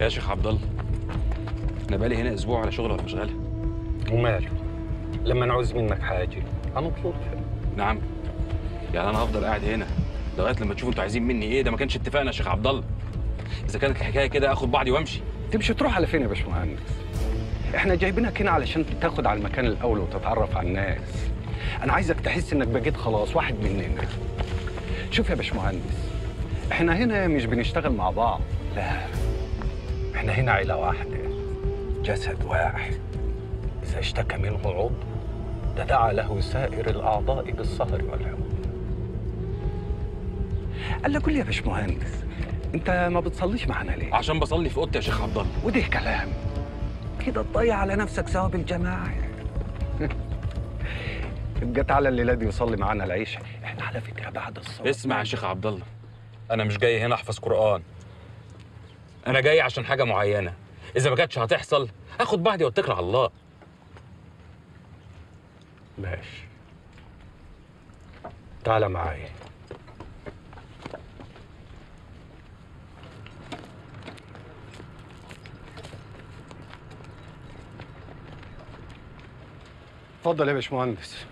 يا شيخ عبد الله، انا بقالي هنا اسبوع على شغل ولا مش غالي؟ وماله؟ لما نعوز منك حاجه هنطلبها. نعم. يعني انا هفضل قاعد هنا لغايه لما تشوفوا انتوا عايزين مني ايه؟ ده ما كانش اتفقنا يا شيخ عبد الله. اذا كانت الحكايه كده اخد بعضي وامشي. تمشي تروح على فين يا باشمهندس؟ احنا جايبينك هنا علشان تاخد على المكان الاول وتتعرف على الناس. انا عايزك تحس انك بقيت خلاص واحد مننا. شوف يا باشمهندس، احنا هنا مش بنشتغل مع بعض، لا، احنا هنا عيله واحده، جسد واحد. اذا اشتكى منه عضو تداعى له سائر الاعضاء بالسهر والحمى. قال لك قول لي يا باشمهندس، انت ما بتصليش معانا ليه؟ عشان بصلي في اوضتي يا شيخ عبد الله. وده كلام كده تضيع على نفسك ثواب الجماعه. ابقى تعالى الليله دي وصلي معانا العشاء، احنا على فكره بعد الصلاه. اسمع يا شيخ عبد الله، انا مش جاي هنا احفظ قران، انا جاي عشان حاجه معينه. اذا ما كانتش هتحصل اخد بعضي واتكل على الله. ماشي، تعالى معايا. اتفضل يا باشمهندس.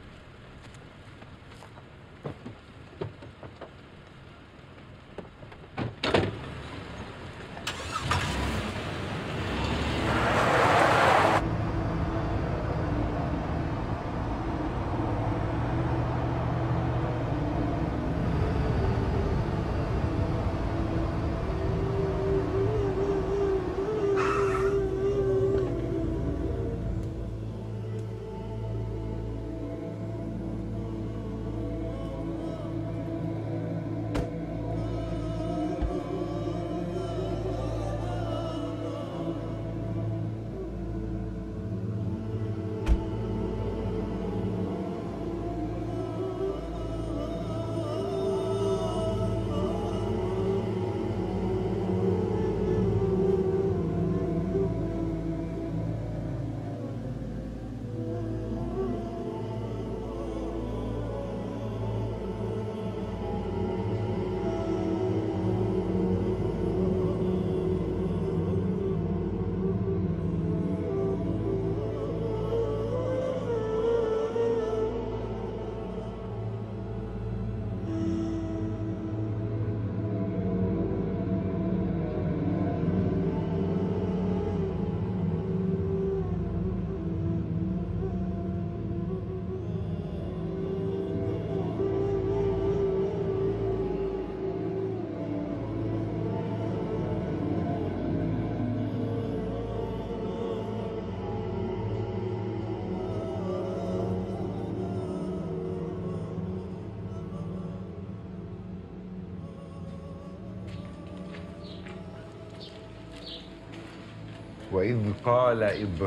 وإذ قال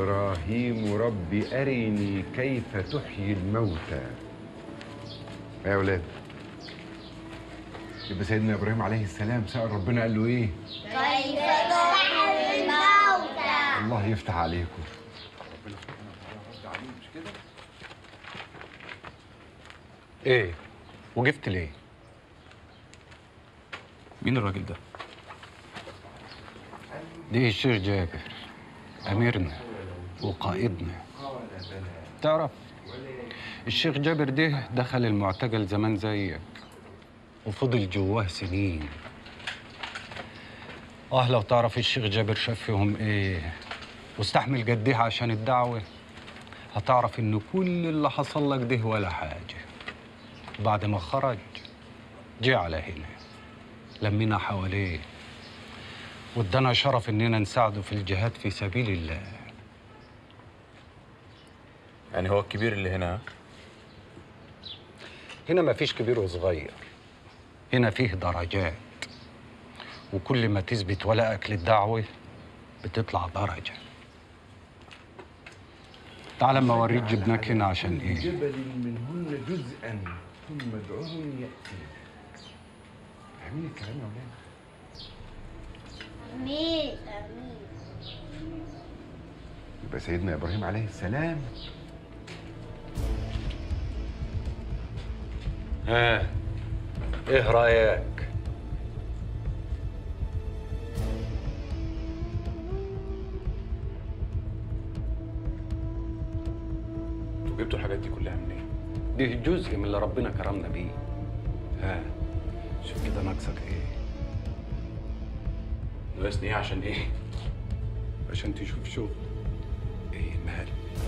إبراهيم رب أرني كيف تحيي الموتى. يا أولاد، يبقى سيدنا إبراهيم عليه السلام سأل ربنا قال له إيه؟ كيف تحيي الموتى. الله يفتح عليكم. ايه؟ وقفت ليه؟ مين الراجل ده؟ دي الشيخ جابر، أميرنا وقائدنا. تعرف الشيخ جابر ده دخل المعتقل زمان زيك وفضل جواه سنين. لو تعرف الشيخ جابر شاف فيهم ايه واستحمل قد ايه عشان الدعوة، هتعرف ان كل اللي حصل لك ده ولا حاجة. بعد ما خرج جه على هنا، لمينا حواليه وادانا شرف اننا نساعده في الجهاد في سبيل الله. يعني هو الكبير اللي هنا؟ هنا ما فيش كبير وصغير، هنا فيه درجات، وكل ما تثبت ولائك للدعوة بتطلع درجة. تعال اما اوريك جبناك هنا عشان ايه. جبل منهن جزءا ثم ادعوهم يأتي. فاهمين الكلام يا ولاد؟ امين امين. يبقى سيدنا إبراهيم عليه السلام. ايه رأيك؟ جبتوا الحاجات دي كلها منين؟ دي جزء من اللي ربنا كرمنا بيه. ها، شوف كده ناقصك ايه؟ ناقصني ايه عشان ايه؟ عشان تشوف شغل. ايه مال؟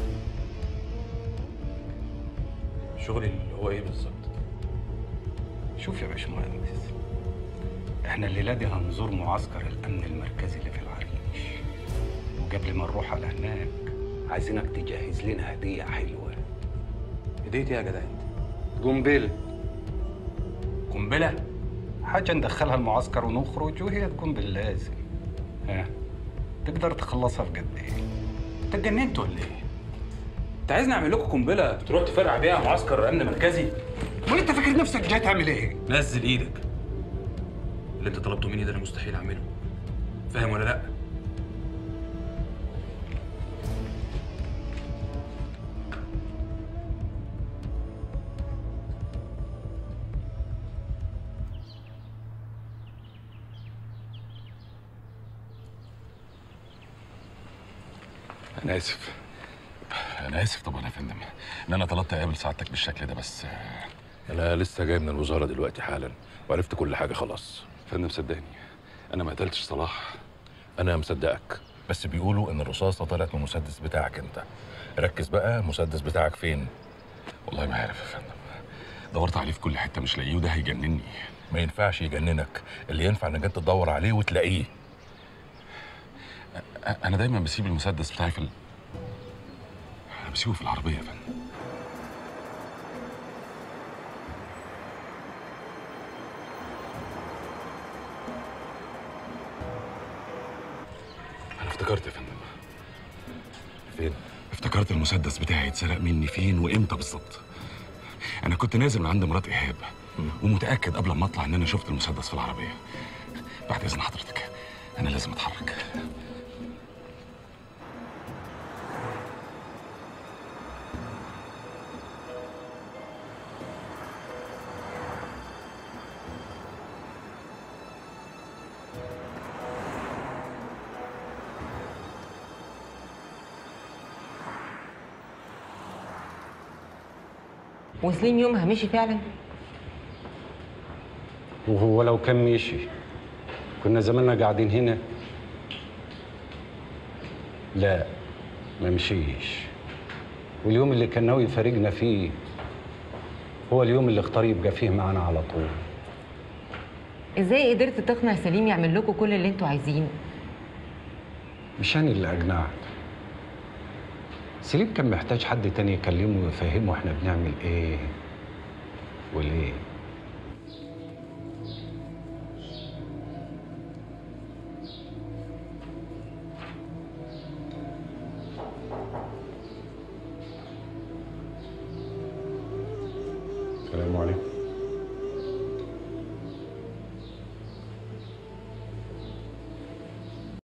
شغلي اللي هو ايه بالظبط؟ شوف يا باشمهندس، احنا الليله دي هنزور معسكر الامن المركزي اللي في العريش، وقبل ما نروح على هناك عايزينك تجهز لنا هديه حلوه. هدية ايه يا جدع انت؟ قنبله، قنبله؟ حاجه ندخلها المعسكر ونخرج وهي تكون باللازم. ها، تقدر تخلصها في قد ايه؟ انت اتجننت ولا ايه؟ انت عايزني اعمل لكم قنبله تروح تفرقع بيها معسكر امن مركزي؟ وانت فاكر نفسك جاي تعمل ايه؟ نزل ايدك. اللي انت طلبته مني ده انا مستحيل اعمله. فاهم ولا لا؟ انا اسف. انا اسف طبعا يا فندم ان انا طلبت اقابل سعادتك بالشكل ده، بس أنا لسه جاي من الوزارة دلوقتي حالا وعرفت كل حاجة خلاص. فندم صدقني انا ما قتلتش صلاح. أنا مصدقك، بس بيقولوا إن الرصاصة طلعت من المسدس بتاعك أنت. ركز بقى، المسدس بتاعك فين؟ والله ما عارف يا فندم، دورت عليه في كل حته مش لاقيه وده هيجنني. ما ينفعش يجننك، اللي ينفع إنك أنت تدور عليه وتلاقيه. انا دايما بسيب المسدس بتاعي انا بسيبه في العربيه يا فندم. انا افتكرت يا فندم. فين؟ افتكرت المسدس بتاعي اتسرق مني فين وامتى بالظبط. انا كنت نازل من عند مرات ايهاب ومتاكد قبل ما اطلع ان انا شفت المسدس في العربيه. بعد اذن حضرتك انا لازم اتحرك. وسليم يومها مشي فعلا؟ وهو لو كان مشي كنا زماننا قاعدين هنا؟ لا، ما مشيش. واليوم اللي كان ناوي يفارقنا فيه هو اليوم اللي اختار يبقى فيه معانا على طول. ازاي قدرت تقنع سليم يعمل لكم كل اللي انتوا عايزينه؟ مش أنا اللي أقنعت. سليم كان محتاج حد تاني يكلمه ويفهمه احنا بنعمل ايه وليه. السلام عليكم.